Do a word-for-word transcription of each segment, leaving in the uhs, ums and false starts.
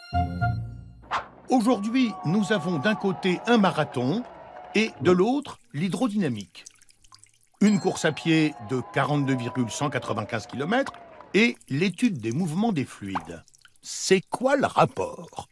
Aujourd'hui, nous avons d'un côté un marathon et de l'autre l'hydrodynamique. Une course à pied de quarante-deux virgule cent quatre-vingt-quinze kilomètres et l'étude des mouvements des fluides. C'est quoi le rapport?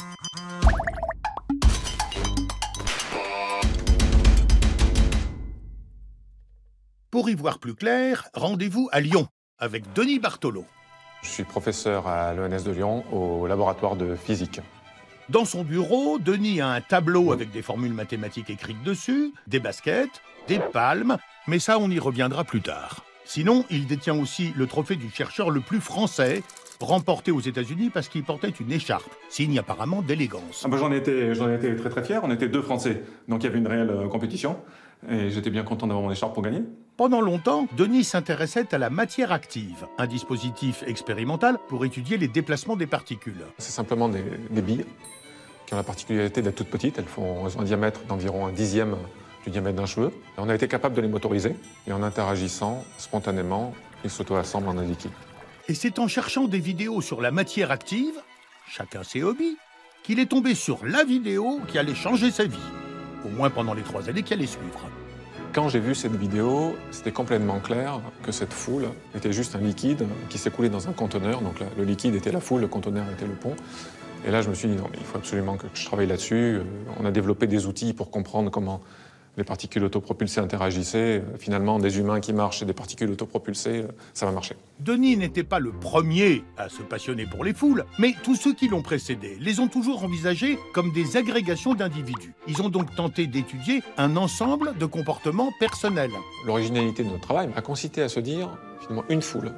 Pour y voir plus clair, rendez-vous à Lyon avec Denis Bartolo. Je suis professeur à l'E N S de Lyon au laboratoire de physique. Dans son bureau, Denis a un tableau avec des formules mathématiques écrites dessus, des baskets, des palmes, mais ça on y reviendra plus tard. Sinon, il détient aussi le trophée du chercheur le plus français, remporté aux États-Unis parce qu'il portait une écharpe, signe apparemment d'élégance. Ah bah j'en étais, j'en étais très très fier, on était deux Français, donc il y avait une réelle euh, compétition, et j'étais bien content d'avoir mon écharpe pour gagner. Pendant longtemps, Denis s'intéressait à la matière active, un dispositif expérimental pour étudier les déplacements des particules. C'est simplement des, des billes qui ont la particularité d'être toutes petites, elles, font, elles ont un diamètre d'environ un dixième du diamètre d'un cheveu. Et on a été capable de les motoriser, et en interagissant spontanément, ils s'auto-assemblent en un liquide. Et c'est en cherchant des vidéos sur la matière active, chacun ses hobbies, qu'il est tombé sur la vidéo qui allait changer sa vie, au moins pendant les trois années qui allaient suivre. Quand j'ai vu cette vidéo, c'était complètement clair que cette foule était juste un liquide qui s'écoulait dans un conteneur. Donc là, le liquide était la foule, le conteneur était le pont. Et là, je me suis dit, non, mais il faut absolument que je travaille là-dessus. On a développé des outils pour comprendre comment les particules autopropulsées interagissaient. Finalement, des humains qui marchent et des particules autopropulsées, ça va marcher. Denis n'était pas le premier à se passionner pour les foules, mais tous ceux qui l'ont précédé les ont toujours envisagés comme des agrégations d'individus. Ils ont donc tenté d'étudier un ensemble de comportements personnels. L'originalité de notre travail a consisté à se dire, finalement, une foule,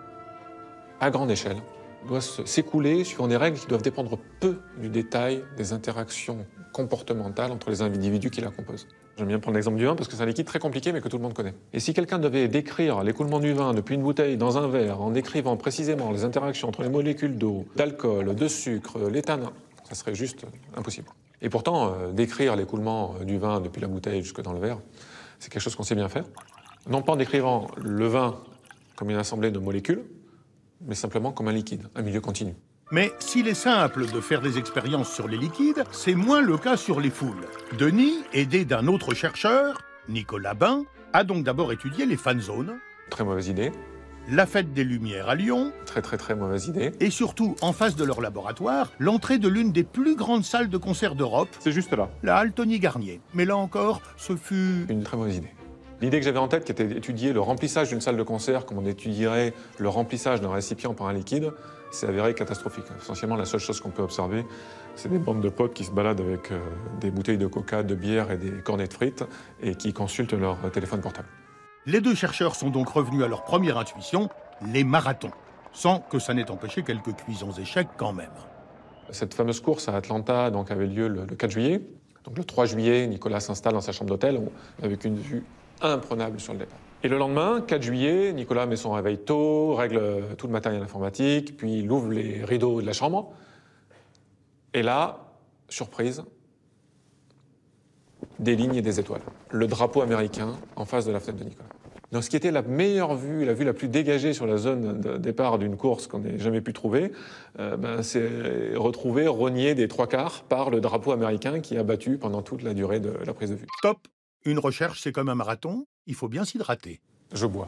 à grande échelle, doit s'écouler suivant des règles qui doivent dépendre peu du détail des interactions comportementales entre les individus qui la composent. J'aime bien prendre l'exemple du vin parce que c'est un liquide très compliqué mais que tout le monde connaît. Et si quelqu'un devait décrire l'écoulement du vin depuis une bouteille dans un verre en décrivant précisément les interactions entre les molécules d'eau, d'alcool, de sucre, les tanins, ça serait juste impossible. Et pourtant, euh, décrire l'écoulement du vin depuis la bouteille jusque dans le verre, c'est quelque chose qu'on sait bien faire. Non pas en décrivant le vin comme une assemblée de molécules, mais simplement comme un liquide, un milieu continu. Mais s'il est simple de faire des expériences sur les liquides, c'est moins le cas sur les foules. Denis, aidé d'un autre chercheur, Nicolas Bain, a donc d'abord étudié les fan zones. Très mauvaise idée. La fête des Lumières à Lyon. Très très très mauvaise idée. Et surtout, en face de leur laboratoire, l'entrée de l'une des plus grandes salles de concert d'Europe. C'est juste là. La halle Tony Garnier. Mais là encore, ce fut... une très mauvaise idée. L'idée que j'avais en tête, qui était d'étudier le remplissage d'une salle de concert, comme on étudierait le remplissage d'un récipient par un liquide, s'est avéré catastrophique. Essentiellement, la seule chose qu'on peut observer, c'est des bandes de potes qui se baladent avec euh, des bouteilles de coca, de bière et des cornets de frites, et qui consultent leur téléphone portable. Les deux chercheurs sont donc revenus à leur première intuition, les marathons, sans que ça n'ait empêché quelques cuisons échecs quand même. Cette fameuse course à Atlanta donc, avait lieu le, le quatre juillet. Donc le trois juillet, Nicolas s'installe dans sa chambre d'hôtel avec une vue imprenable sur le départ. Et le lendemain, quatre juillet, Nicolas met son réveil tôt, règle tout le matériel informatique, puis il ouvre les rideaux de la chambre. Et là, surprise, des lignes et des étoiles. Le drapeau américain en face de la fenêtre de Nicolas. Donc ce qui était la meilleure vue, la vue la plus dégagée sur la zone de départ d'une course qu'on n'ait jamais pu trouver, euh, ben, c'est retrouvé, rogné des trois quarts par le drapeau américain qui a battu pendant toute la durée de la prise de vue. Stop! Une recherche, c'est comme un marathon, il faut bien s'hydrater. Je bois.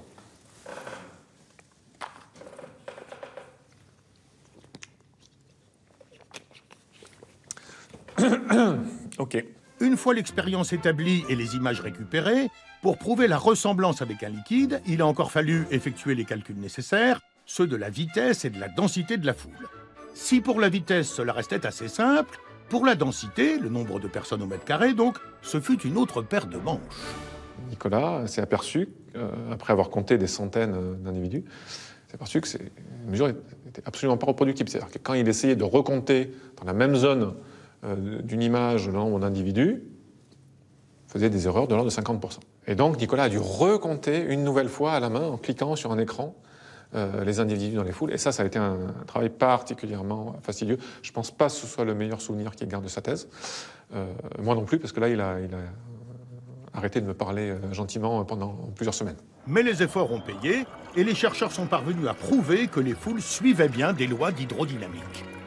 Ok. Une fois l'expérience établie et les images récupérées, pour prouver la ressemblance avec un liquide, il a encore fallu effectuer les calculs nécessaires, ceux de la vitesse et de la densité de la foule. Si pour la vitesse, cela restait assez simple, pour la densité, le nombre de personnes au mètre carré, donc, ce fut une autre paire de manches. Nicolas s'est aperçu, euh, après avoir compté des centaines d'individus, s'est aperçu que ces mesures n'étaient absolument pas reproductibles. C'est-à-dire que quand il essayait de recompter dans la même zone euh, d'une image le nombre d'individus, il faisait des erreurs de l'ordre de cinquante pour cent. Et donc Nicolas a dû recompter une nouvelle fois à la main en cliquant sur un écran Euh, les individus dans les foules. Et ça, ça a été un, un travail particulièrement fastidieux. Je ne pense pas que ce soit le meilleur souvenir qu'il garde de sa thèse. Euh, moi non plus, parce que là, il a, il a arrêté de me parler euh, gentiment pendant plusieurs semaines. Mais les efforts ont payé, et les chercheurs sont parvenus à prouver que les foules suivaient bien des lois d'hydrodynamique.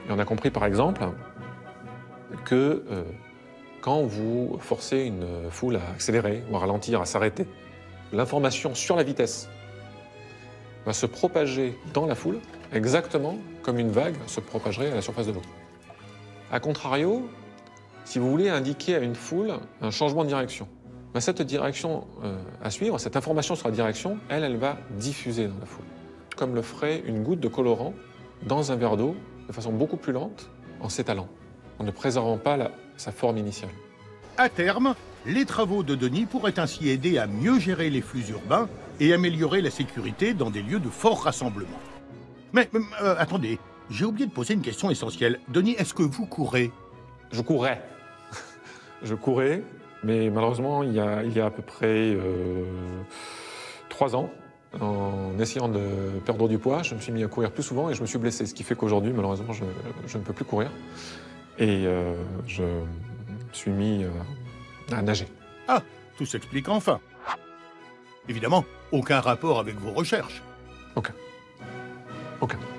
Et on a compris par exemple que euh, quand vous forcez une foule à accélérer ou à ralentir, à s'arrêter, l'information sur la vitesse va se propager dans la foule exactement comme une vague se propagerait à la surface de l'eau. A contrario, si vous voulez indiquer à une foule un changement de direction, ben cette direction euh, à suivre, cette information sur la direction, elle, elle va diffuser dans la foule, comme le ferait une goutte de colorant dans un verre d'eau de façon beaucoup plus lente en s'étalant, en ne préservant pas la, sa forme initiale. À terme, les travaux de Denis pourraient ainsi aider à mieux gérer les flux urbains et améliorer la sécurité dans des lieux de fort rassemblement. Mais euh, attendez, j'ai oublié de poser une question essentielle. Denis, est-ce que vous courez? Je courais. Je courais, mais malheureusement, il y a, il y a à peu près euh, trois ans, en essayant de perdre du poids, je me suis mis à courir plus souvent et je me suis blessé, ce qui fait qu'aujourd'hui, malheureusement, je, je ne peux plus courir. Et euh, je me suis mis euh, à nager. Ah, tout s'explique enfin. Évidemment, aucun rapport avec vos recherches. Aucun. Aucun.